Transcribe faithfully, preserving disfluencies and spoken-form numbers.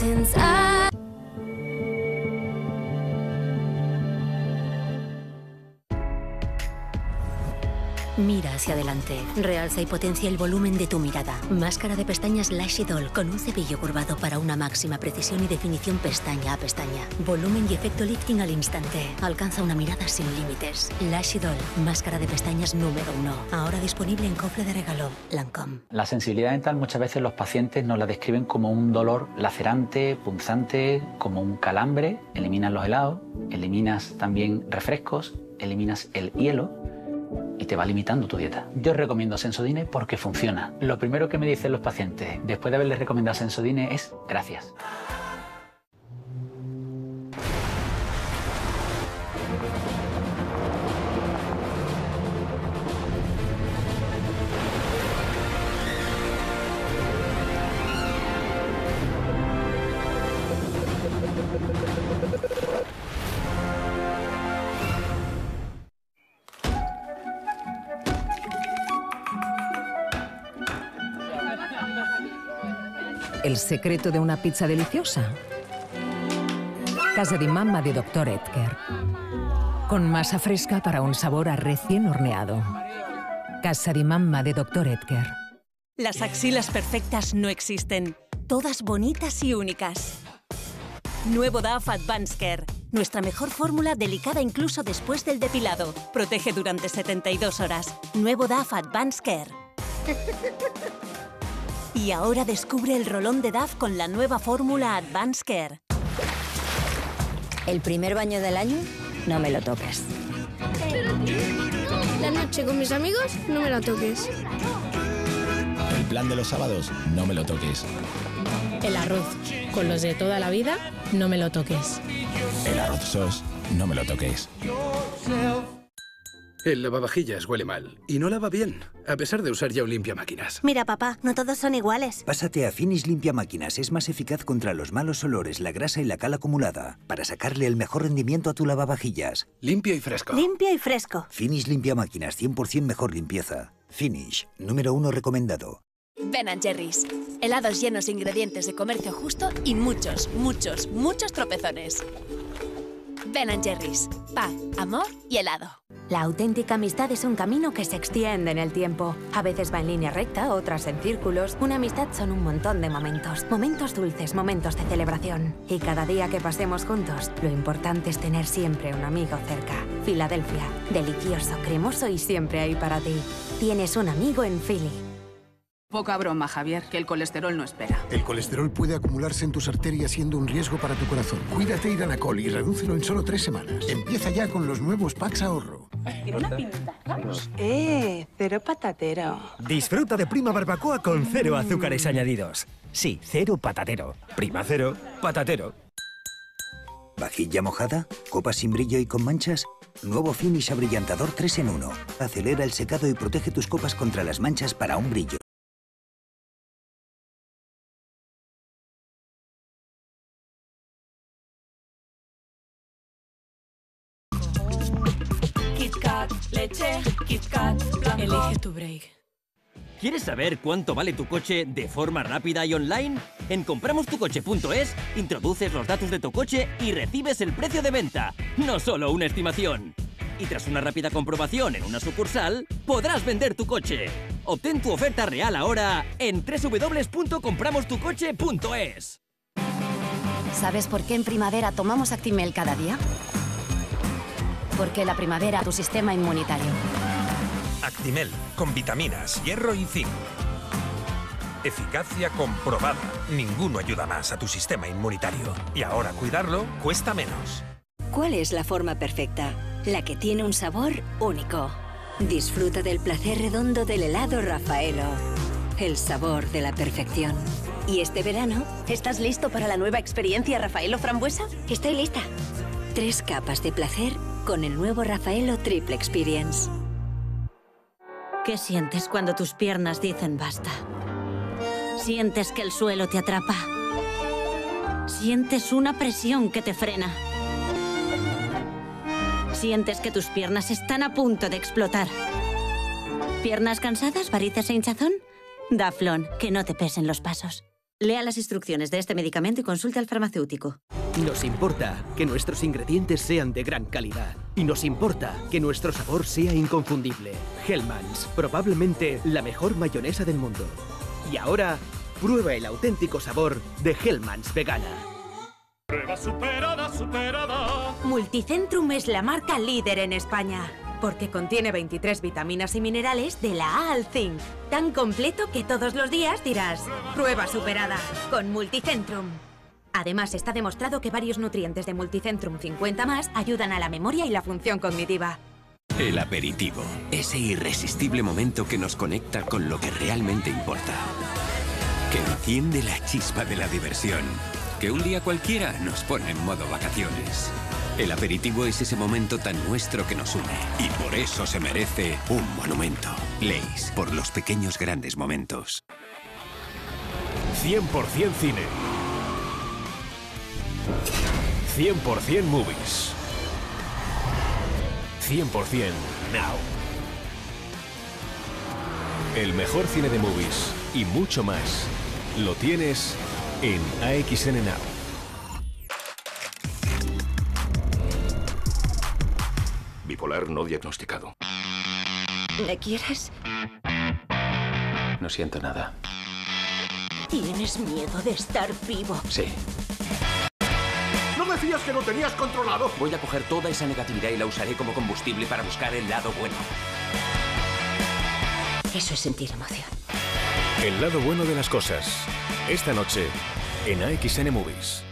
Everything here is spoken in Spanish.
since I... Mira hacia adelante. Realza y potencia el volumen de tu mirada. Máscara de pestañas Lash Idol con un cepillo curvado para una máxima precisión y definición pestaña a pestaña. Volumen y efecto lifting al instante. Alcanza una mirada sin límites. Lash Idol, máscara de pestañas número uno. Ahora disponible en cofre de regalo. Lancôme. La sensibilidad dental muchas veces los pacientes nos la describen como un dolor lacerante, punzante, como un calambre. Eliminas los helados, eliminas también refrescos, eliminas el hielo y te va limitando tu dieta. Yo recomiendo Sensodyne porque funciona. Lo primero que me dicen los pacientes después de haberles recomendado Sensodyne es gracias. El secreto de una pizza deliciosa. Casa di Mamma de doctor Oetker. Con masa fresca para un sabor a recién horneado. Casa di Mamma de doctor Oetker. Las axilas perfectas no existen. Todas bonitas y únicas. Nuevo D A F Advanced Care. Nuestra mejor fórmula delicada incluso después del depilado. Protege durante setenta y dos horas. Nuevo D A F Advanced Care. Y ahora descubre el rolón de D A F con la nueva fórmula Advanced Care. El primer baño del año, no me lo toques. La noche con mis amigos, no me la toques. El plan de los sábados, no me lo toques. El arroz con los de toda la vida, no me lo toques. El arroz sos, no me lo toques. El lavavajillas huele mal y no lava bien, a pesar de usar ya un limpiamáquinas. Mira, papá, no todos son iguales. Pásate a Finish Limpiamáquinas. Es más eficaz contra los malos olores, la grasa y la cal acumulada, para sacarle el mejor rendimiento a tu lavavajillas. Limpio y fresco. Limpio y fresco. Finish Limpiamáquinas, cien por cien mejor limpieza. Finish, número uno recomendado. Ben and Jerry's. Helados llenos de ingredientes de comercio justo y muchos, muchos, muchos tropezones. Ben and Jerry's. Paz, amor y helado. La auténtica amistad es un camino que se extiende en el tiempo. A veces va en línea recta, otras en círculos. Una amistad son un montón de momentos. Momentos dulces, momentos de celebración. Y cada día que pasemos juntos, lo importante es tener siempre un amigo cerca. Filadelfia. Delicioso, cremoso y siempre ahí para ti. Tienes un amigo en Philly. Poca broma, Javier, que el colesterol no espera. El colesterol puede acumularse en tus arterias siendo un riesgo para tu corazón. Cuídate Iranacol y redúcelo en solo tres semanas. Empieza ya con los nuevos Pax Ahorro. ¿Tiene una pinta? ¡Eh! Cero patatero. Disfruta de Prima Barbacoa con cero azúcares añadidos. Sí, cero patatero. Prima cero, patatero. ¿Vajilla mojada? ¿Copa sin brillo y con manchas? Nuevo Finish Abrillantador tres en uno. Acelera el secado y protege tus copas contra las manchas para un brillo. KitKat, leche, KitKat, blanco. Elige tu break. ¿Quieres saber cuánto vale tu coche de forma rápida y online? En compramos tu coche punto es, introduces los datos de tu coche y recibes el precio de venta, no solo una estimación. Y tras una rápida comprobación en una sucursal, podrás vender tu coche. Obtén tu oferta real ahora en doble u doble u doble u punto compramos tu coche punto es. ¿Sabes por qué en primavera tomamos Actimel cada día? Porque la primavera tu sistema inmunitario. Actimel, con vitaminas, hierro y zinc. Eficacia comprobada. Ninguno ayuda más a tu sistema inmunitario. Y ahora cuidarlo cuesta menos. ¿Cuál es la forma perfecta? La que tiene un sabor único. Disfruta del placer redondo del helado Raffaello. El sabor de la perfección. Y este verano, ¿estás listo para la nueva experiencia Raffaello Frambuesa? Estoy lista. Tres capas de placer con el nuevo Raffaello Triple Experience. ¿Qué sientes cuando tus piernas dicen basta? ¿Sientes que el suelo te atrapa? ¿Sientes una presión que te frena? ¿Sientes que tus piernas están a punto de explotar? ¿Piernas cansadas, varices e hinchazón? Daflón, que no te pesen los pasos. Lea las instrucciones de este medicamento y consulte al farmacéutico. Nos importa que nuestros ingredientes sean de gran calidad. Y nos importa que nuestro sabor sea inconfundible. Hellmann's, probablemente la mejor mayonesa del mundo. Y ahora, prueba el auténtico sabor de Hellmann's vegana. Prueba superada, superada. Multicentrum es la marca líder en España, porque contiene veintitrés vitaminas y minerales de la A al Zinc. Tan completo que todos los días dirás, prueba superada, con Multicentrum. Además, está demostrado que varios nutrientes de Multicentrum cincuenta más ayudan a la memoria y la función cognitiva. El aperitivo, ese irresistible momento que nos conecta con lo que realmente importa. Que enciende la chispa de la diversión. Que un día cualquiera nos pone en modo vacaciones. El aperitivo es ese momento tan nuestro que nos une. Y por eso se merece un monumento. Lay's, por los pequeños grandes momentos. cien por cien cine. cien por cien movies. cien por cien now. El mejor cine de movies y mucho más lo tienes en A X N Now. Bipolar no diagnosticado. ¿Me quieres? No siento nada. ¿Tienes miedo de estar vivo? Sí. ¿No decías que lo tenías controlado? Voy a coger toda esa negatividad y la usaré como combustible para buscar el lado bueno. Eso es sentir emoción. El lado bueno de las cosas. Esta noche en A X N Movies.